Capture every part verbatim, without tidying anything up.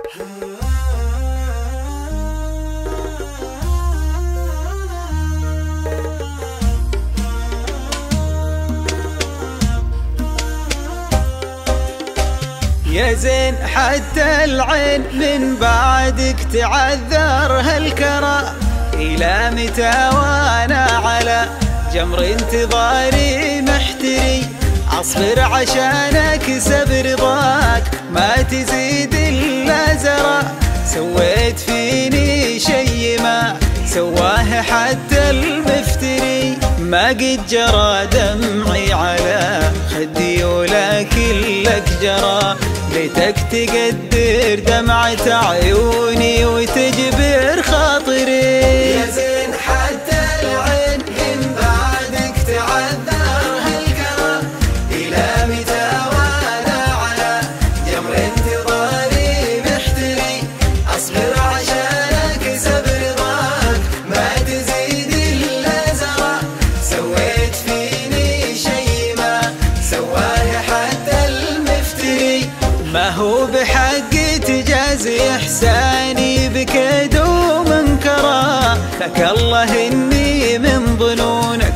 يا زين حتى العين من بعدك تعذر هالكرى، إلى متى وانا على جمر انتظاري محتري، أصبر عشان أكسب رضاك ما تزيد إلا زرى، سويت فيني شي ما سواه حتى المفتري، ما قد جرى دمعي على خدي ولكن لك جرى، ليتك تقدر دمعة عيوني وتجبر خاطري. يا زين حتى العين من بعدك تعذر هالكرى، إلى متى وانا على جمر انتظاري محتري، أصبر عشان أكسب رضاك ما تزيد إلا زرى، سويت فيني شي ما سواه حتى المفتري، ما هو بحق تجازي إحساني بكيد ومنكرا، لك الله إني من ظنونك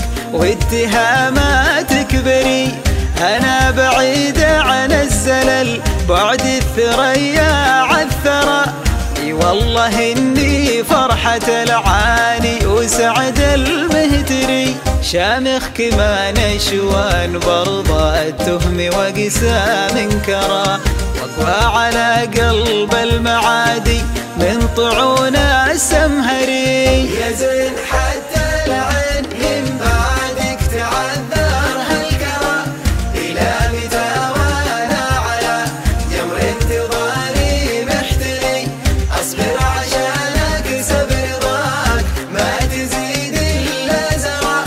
واتهاماتك بري، أنا بعيد عن الزلل بعد الثريا عالثرى، اي والله إني فرحة العاني وسعد المهتري، شامخ كما نشوان برضى التهم وقسى منكرا، واقوى على قلب المعادي من طعون السمهري. يا زين حتى العين من بعدك تعذر هالكرى، إلى متى وانا على جمر انتظاري محتري، أصبر عشان أكسب رضاك ما تزيد إلا زرى،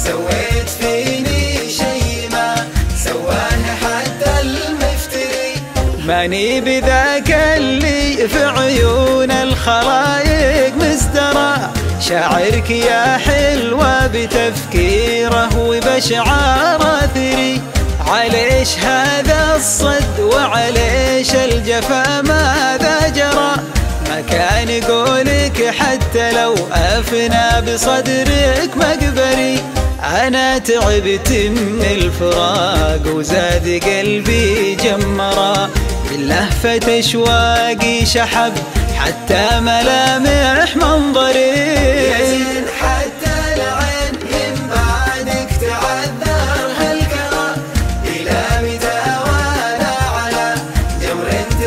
سويت فيني شي ما سواه حتى المفتري، ماني بذاك اللي في عيون الخلايق مزدرى، شاعرك يا حلوة بتفكيره وبشعاره ثري، عليش هذا الصد وعليش الجفا ماذا جرى، ما كان قولك حتى لو أفنى بصدرك مقبري، أنا تعبت من الفراق وزاد قلبي جمرا، باللهفة أشواقي شحب حتى ملامح منظري. يا زين حتى العين من بعدك تعذر هالكرى، إلى متى وانا على جمر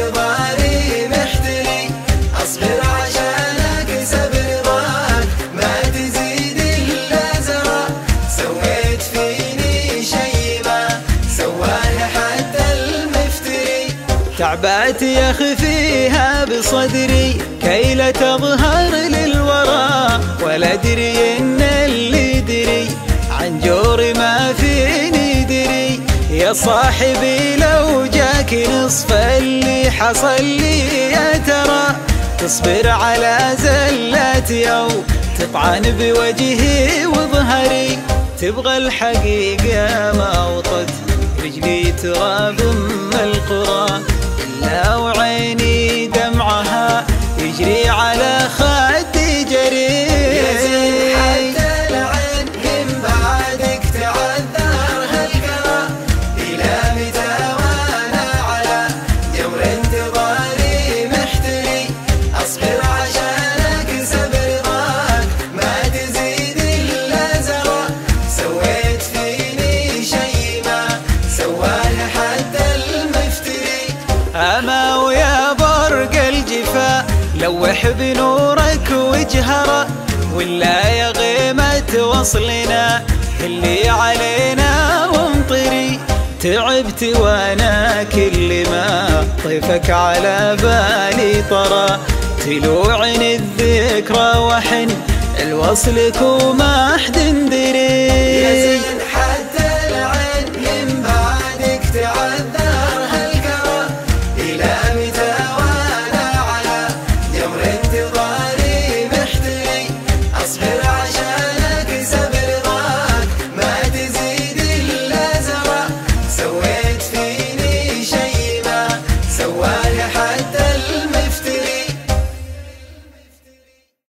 انتظاري محتري، أصبر عشان أكسب رضاك ما تزيد إلا زرى، سويت فيني شي ما سواه حتى المفتري، تعبات يخفيها بصدري كي لا تظهر للورى، ولا أدري إن اللي دري عن جوري ما فيني دري، يا صاحبي لو جاك نصف اللي حصل لي يا ترى، تصبر على زلاتي أو تطعن بوجهي وظهري، تبغى الحقيقة ما وطت رجلي تراب أم القرى، إلا وعيني دمعها يجري على خدي جري. يا زين حتى العين من بعدك تعذر هالكرى، إلى متى وانا على جمر انتظاري محتري، أصبر عشان أكسب رضاك ما تزيد إلا زرى، سويت فيني شي ما سواه حتى المفتري، أما ويا برق الجفا لوح بنورك وجهرة، ولا يا غيمة وصلنا اللي علينا وامطري، تعبت وانا كل ما طيفك على بالي طرى، تلوعني الذكرى وحن الوصلك وما حد دري. يا زين